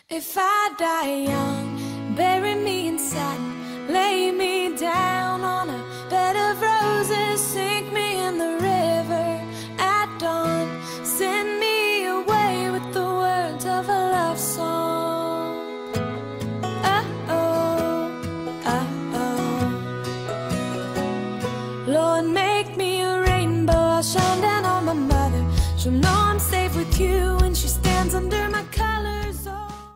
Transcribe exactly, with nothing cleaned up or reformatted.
If I die young, bury me in satin, lay me down on a bed of roses, sink me in the river at dawn, send me away with the words of a love song. Uh-oh, uh-oh. Lord, make me a rainbow, I'll shine down on my mother. She'll know I'm safe with you when she stands under my